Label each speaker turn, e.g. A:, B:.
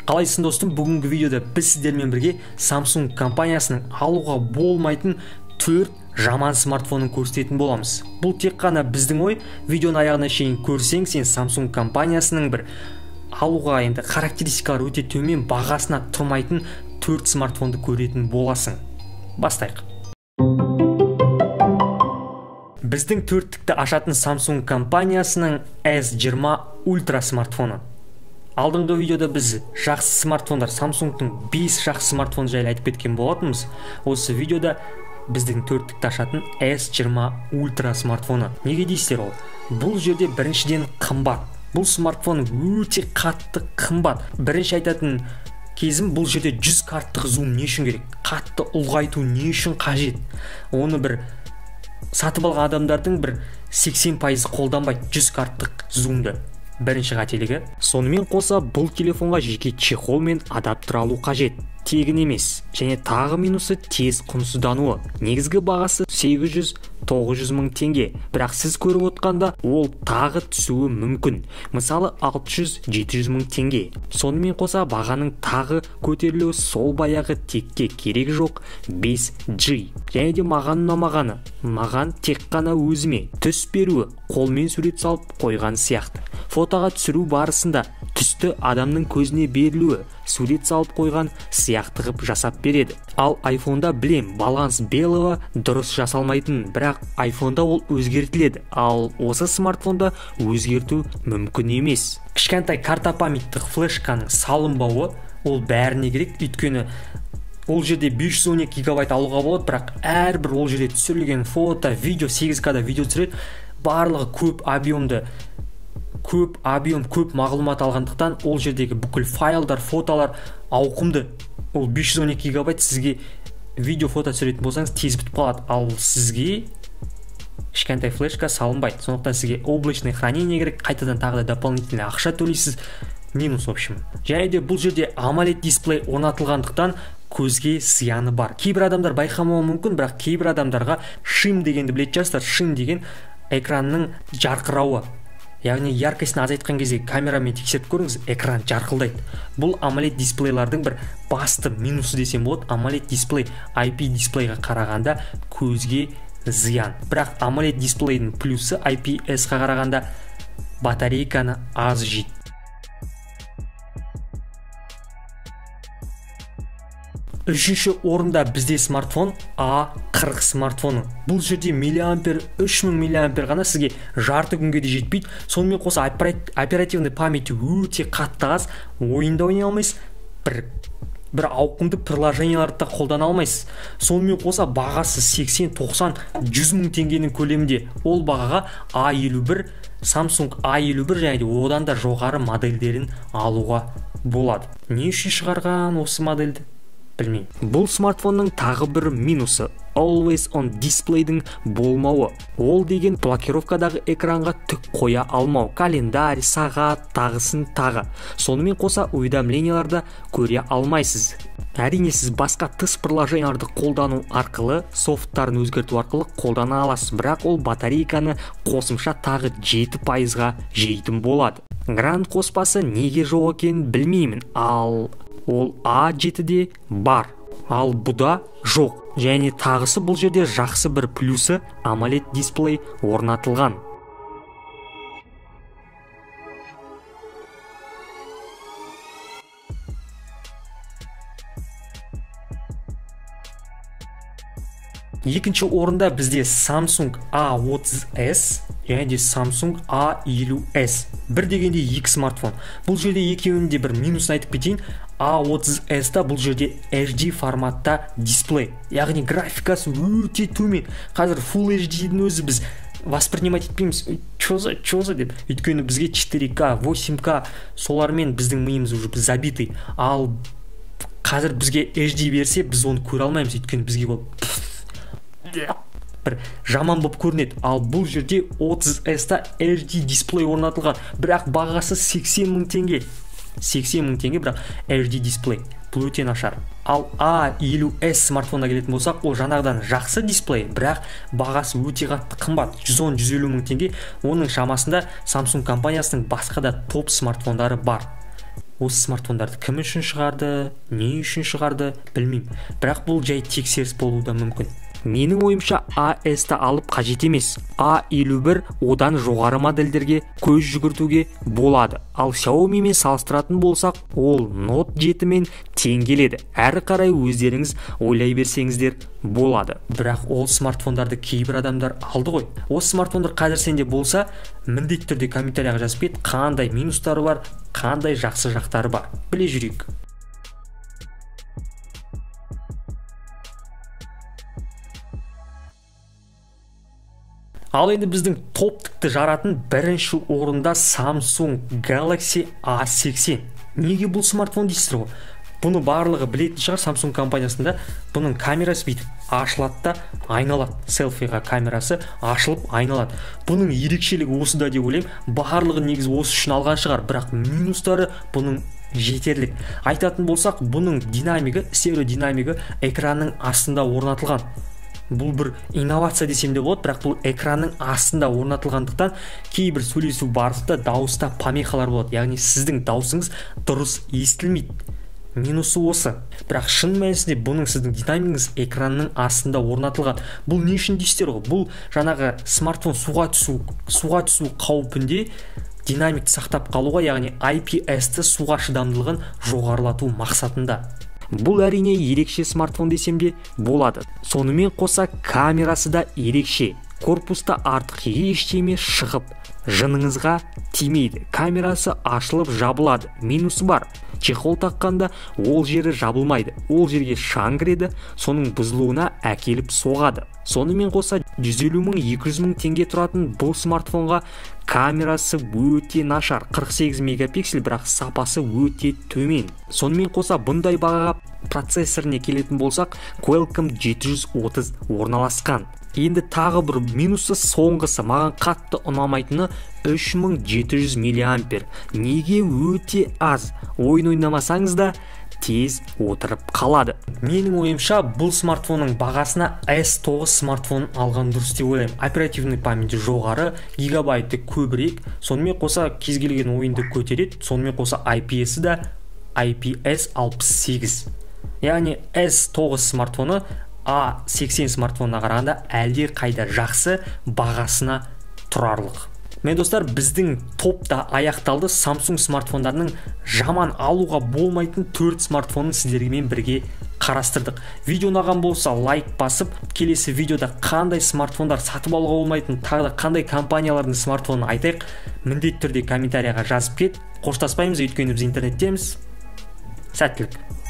A: Қалайсың достым, бүгінгі видеода біз сіздермен бірге Samsung компаниясының алуға болмайтын 4 жаман смартфонын көрсететін боламыз. Бұл тек қана біздің ой, видеоның аяғына шейін көрсең, сен Samsung компаниясының бір алуға енді характеристикалар өте төмен, бағасына тұрмайтын 4 смартфонды көретін боласың. Бастайық. Біздің төрттікті ашатын Samsung компаниясының S20 Ultra смартфоны. Алдыңғы видеода біз жақсы смартфондар, Samsung'тың 5 жақсы смартфон жайлы айтып кеткен болатынбыз. Осы видеода біздің төрттікті ашатын S20 Ultra смартфоны. Неге дейсіздер ол? Бұл жерде біріншіден қымбат. Бұл смартфон өте қатты қымбат. Бірінші айтатын кезім, бұл жерде 100 карттық зум не үшін керек? Қатты ұлғайту не үшін қажет? Оны бір сатып алған адамдардың бір 80% қолданбайды 100 карттық зумды. Бірінші қателігі. Сонымен қоса бұл телефонға жеке чехол мен адаптер алу қажет. Тегін емес. Және тағы минусы тез құнсыздануы. Негізгі бағасы 800-900 мың теңге. Бірақ сіз көріп отқанда ол тағы түсуі мүмкін. Мысалы 600-700 мың теңге. Сонымен қоса бағаның тағы көтерілуі сол баяғы текке керек жоқ 5G. Және де маған ұнамағаны, маған тек қана өзіме түс беруі, қолмен сурет салып қойған сияқты. Фотоға түсіру барысында түсті адамның көзіне берілуі, сурет салып қойған сияқты ғып жасап береді. Ал iPhone-да білем, баланс белого дұрыс жасалмайтын, бірақ iPhone-да ол өзгертіледі, ал осы смартфонда өзгерту мүмкін емес. Кішкентай карта памяттық флешканың салынбауы ол бәріне керек, өйткені ол жерде 512 гигабайт алуға болады, бірақ әрбір ол жерде түсірілген фото, видео, 8К-да видео түсіреді, барлығы көп мағлұмат алғандықтан ол жердегі бүкіл файлдар, фотолар ауқымды. Ол 512 гигабайт сізге видео, фото түсіретін болсаңыз тез бітіп қалады, ал сізге кішкентай флешка салынбайды. Сондықтан сізге облачный хранение керек, қайтадан тағы да дополнительный ақша төлейсіз. Минус в общем. Және де бұл жерде AMOLED дисплей орнатылғандықтан көзге зияны бар. Кейбір адамдар байқамауы мүмкін, бірақ кейбір адамдарға шим дегенді білетін шығарсыздар. Шим деген экранның жарқырауы. Яғни яркостьны азайтқан кезде камерамен тексеріп көріңіз, экран жарқылдайды. Бұл AMOLED дисплейлардың бір басты минусы десем болады. AMOLED дисплей IP дисплейға қарағанда көзге зиян. Бірақ AMOLED дисплейдің плюсы IPS-қа қарағанда батарейканы аз жейді. Үшінші орында бізде смартфон A40 смартфоны. Бұл жерде миллиампер, 3000 миллиампер ғана сізге жарты күнге де жетпейді. Сонымен қоса оперативный памяти өте қатты аз, ойында ойнай алмайсыз, бір ауқымды приложенияларды да қолдана алмайсыз. Сонымен қоса бағасы 80-90-100 мың теңгенің көлемінде. Ол бағаға A51, Samsung A51 және де одан да жоғары модельдерін алуға болады. Не үшін шығарған осы модельді? Білмеймін. Бұл смартфонның тағы бір минусы Always on дисплейдің болмауы. Ол деген блокировкадағы экранға түк қоя алмау, календарь, сағат, тағысын тағы. Сонымен қоса уведомленияларды көре алмайсыз. Әрине сіз басқа тыс приложенияларды қолдану арқылы, софттарын өзгерту арқылы қолдана аласыз, бірақ ол батарейканы қосымша тағы 7%-ға жейтін болады. Grand қоспасы неге жоқ екенін білмеймін, ал ол A7-де бар, ал бұда жоқ. Және тағысы бұл жерде жақсы бір плюсы AMOLED дисплей орнатылған. Екінші орында бізде Samsung A30s және де Samsung A50s. Бір дегенде екі смартфон. Бұл жерде екеуінде бір минусын айтып кетейін. A30s-та бұл жерде HD форматта дисплей. Яғни графикасы өте төмен. Қазір Full HD-дің өзі біз воспринимать етпейміз. Чоза деп. Өйткені бізге 4К, 8К солармен біздің миымыз уже забитый. Ал қазір бізге HD берсе, біз оны көре алмаймыз. Өйткені бізге ол бір жаман болып көрінеді. Ал бұл жерде 30s-та HD дисплей орнатылған, бірақ бағасы 80 мың теңге. 80 мың теңге, бірақ HD дисплей. Бұл өте нашар. Ал A50s смартфонына келетін болсақ, ол жаңағыдан жақсы дисплей, бірақ бағасы өте қатты қымбат, 110-150 мың теңге. Оның шамасында Samsung компаниясының басқа да топ смартфондары бар. осы смартфондарды кім үшін шығарды, не үшін шығарды білмеймін, бірақ бұл жай тексеріс болуы да мүмкін. Менің ойымша AS-ті алып қажет емес. A51 одан жоғары модельдерге көз жүгіртуге болады. Ал Xiaomi мен салыстыратын болсақ, ол Note 7 мен тең келеді. Әрі қарай өздеріңіз ойлай берсеңіздер болады. Бірақ ол смартфондарды кейбір адамдар алды ғой. Осы смартфондар қазір сенде болса, міндетті түрде комментарияға жазып кет, қандай минустары бар, қандай жақсы жақтары бар. Біле жүрейік. Ал енді біздің топтықты жаратын бірінші орында Samsung Galaxy A80. Неге бұл смартфон дейсіздер ғой? Бұны барлығы білетін шығар, Samsung компаниясында бұның камерасы бүйтіп ашылады да айналады. Селфиға камерасы ашылып айналады. Бұның ерекшелігі осыда деп ойлаймын. Барлығы негізі осы үшін алған шығар, бірақ минустары бұның жетерлік. Айтатын болсақ, бұның динамигі, стереодинамигі экранның астында орнатылған. Бұл бір инновация десем де болады, бірақ бұл экранның астында орнатылғандықтан кейбір сөйлесу барысында дауыста помехалар болады, яғни сіздің даусыңыз дұрыс естілмейді. Минусы осы. Бірақ шын мәнісінде бұның сіздің динамигіңіз экранның астында орнатылған. Бұл не үшін дейсіздер ғой? Бұл жаңағы смартфон суға түсу қаупінде динамикті сақтап қалуға, яғни IPS-ті суға шыдамдылығын жоғарылату мақсатында. Бұл әрине ерекше смартфон десем де болады. Сонымен қоса камерасы да ерекше. Корпуста артық ештеме шығып, жыныңызға тимейді. Камерасы ашылып жабылады. Минусы бар. Чехол таққанда ол жері жабылмайды. Ол жерге шаң кіреді, соның бұзылуына әкеліп соғады. Сонымен қоса 150 мың, 200 мың теңге тұратын бұл смартфонға камерасы өте нашар, 48 мегапиксель, бірақ сапасы өте төмен. Сонымен қоса бұндай бағаға процессоріне келетін болсақ, Qualcomm 730 орналасқан. Енді тағы бір минусы соңғысы, маған қатты ұнамайтыны 3700 мА. Неге өте аз? Ойын ойнамасаңыз да тез отырып қалады. Менің ойымша, бұл смартфонның бағасына S9 смартфонын алған дұрыс деп ойлаймын. Оперативный памяті жоғары, гигабайты көбірек, сонымен қоса кез келген ойынды көтереді, сонымен қоса IPS-і да IPS 68. Яғни S9 смартфоны A80 смартфонына қарағанда әлде қайда жақсы, бағасына тұрарлық. Мен достар, біздің топта аяқталды. Samsung смартфондарының жаман алуға болмайтын 4 смартфонын сіздермен бірге қарастырдық. Видео ұнаған болса лайк басып, келесі видеода қандай смартфондар сатып алуға болмайтын, тағы да қандай компаниялардың смартфонын айтайық, міндетті түрде комментарияға жазып кет. Қоштаспаймыз, өйткені біз интернеттеміз. Сәттілік.